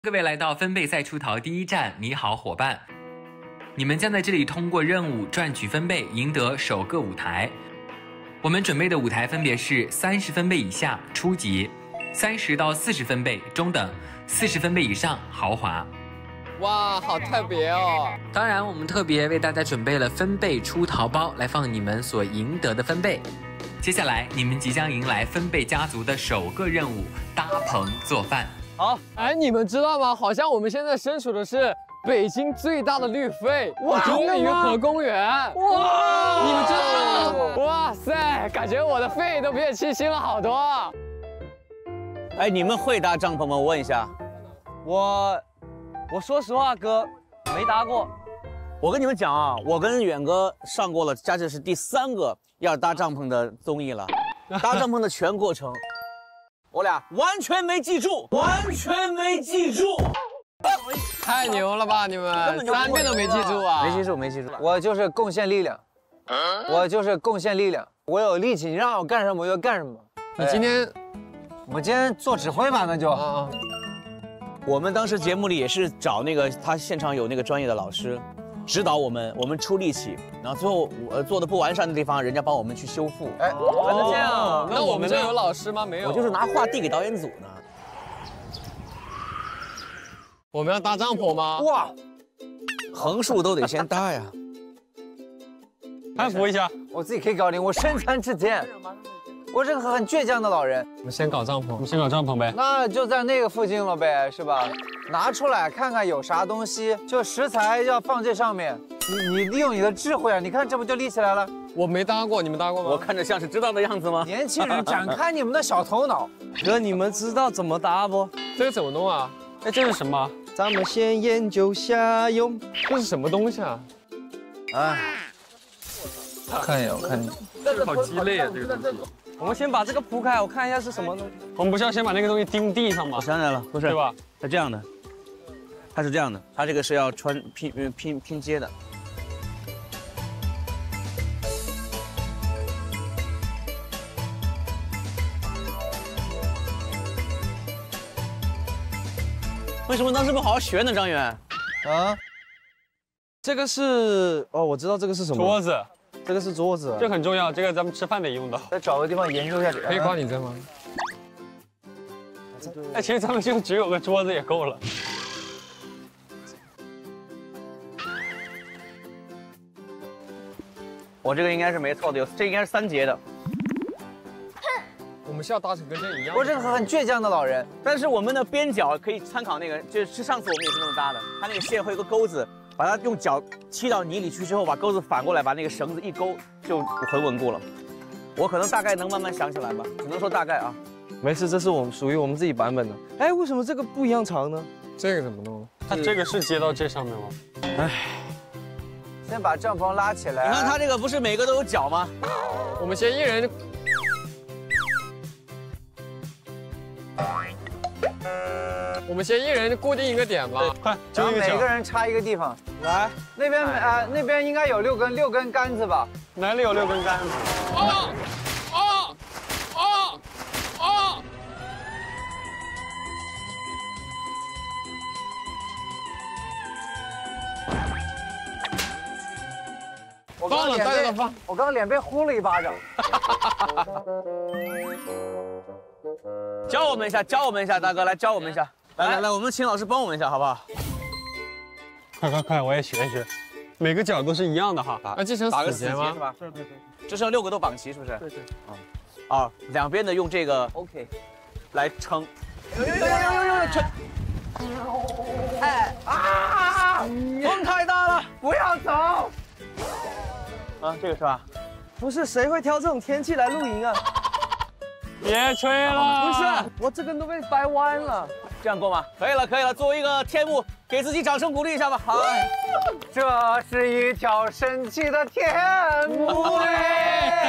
各位来到分贝赛出逃第一站，你好伙伴，你们将在这里通过任务赚取分贝，赢得首个舞台。我们准备的舞台分别是30分贝以下初级，30到40分贝中等，40分贝以上豪华。 哇，好特别哦！ 当然，我们特别为大家准备了分贝出逃包，来放你们所赢得的分贝。接下来，你们即将迎来分贝家族的首个任务——搭棚做饭。 好，哎，你们知道吗？好像我们现在身处的是北京最大的绿肺——绿鱼河公园。哇，你们知道吗？哇塞，感觉我的肺都变清新了好多。 哎，你们会搭帐篷吗？我问一下。 我说实话，哥，没搭过。 我跟你们讲啊，我跟远哥上过了，这是第3个要搭帐篷的综艺了，搭帐篷的全过程。我俩完全没记住， 太牛了吧！你们3遍都没记住啊？ 没记住。 我就是贡献力量，我有力气，你让我干什么我就干什么。 你今天， 我今天做指挥吧，那就。 我们当时节目里也是找那个他现场有那个专业的老师指导我们出力气，然后最后我做的不完善的地方，人家帮我们去修复。 哎，这样， 那我们这有老师吗？没有， 我就是拿话递给导演组呢。 我们要搭帐篷吗？ 哇， 横竖都得先搭呀。 安抚一下， 我自己可以搞定，我身残志坚。我是个很倔强的老人。 我们先搞帐篷呗。 那就在那个附近了呗，是吧？拿出来看看有啥东西，就食材要放这上面。你利用你的智慧啊！你看这不就立起来了？ 我没搭过，你们搭过吗？ 我看着像是知道的样子吗？ 年轻人，展开你们的小头脑。 哥，你们知道怎么搭不？ 这个怎么弄啊？哎，这是什么？ 咱们先研究下用。 这是什么东西啊？ 哎，看一眼，我看一眼。 这个好鸡肋啊！这个东西。 我们先把这个铺开，我看一下是什么东西。 我们不是要先把那个东西钉地上吗？ 我想起来了，不是， 对吧？ 它这样的，它是这样的，它这个是要拼接的。为什么当时不好好学呢，张远？ 啊？这个是哦，我知道这个是什么。 桌子。 这个是桌子， 这很重要，这个咱们吃饭得用到。 再找个地方研究一下。 可以挂你这吗？哎，其实咱们就只有个桌子也够了。 我这个应该是没错的，这应该是3节的。 我们是要搭成跟这一样。 我是个很倔强的老人， 但是我们的边角可以参考那个，就是上次我们也是那么搭的，它那个线会有个钩子。把它用脚踢到泥里去之后，把钩子反过来，把那个绳子一勾，就很稳固了。我可能大概能慢慢想起来吧，只能说大概啊。 没事，这是属于我们自己版本的。哎，为什么这个不一样长呢？ 这个怎么弄？它这个是接到这上面吗？ 哎， 先把帐篷拉起来。 你看它这个不是每个都有脚吗？ 我们先一人。我们先一人固定一个点吧，快， 然后每个人插一个地方。来，那边应该有6根杆子吧？ 哪里有6根杆子？放了，大家都放。 我刚刚脸被呼了一巴掌。 教我们一下，大哥来教我们一下。来，我们请老师帮我们一下，好不好？ 快，我也学一学。每个角都是一样的哈。啊，这成死结吗？ 是吧？对。这剩6个都绑齐，是不是？对。啊，两边的用这个 OK 来撑。撑。哎啊！风太大了， 不要走。 啊，这个是吧？ 不是，谁会挑这种天气来露营啊？ 别吹了！ 不是，我这根都被掰弯了。 这样够吗？可以了。作为一个天幕，给自己掌声鼓励一下吧。好， 这是一条神奇的天幕。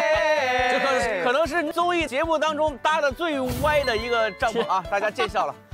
这可能是综艺节目当中搭的最歪的一个帐篷啊！大家见笑了。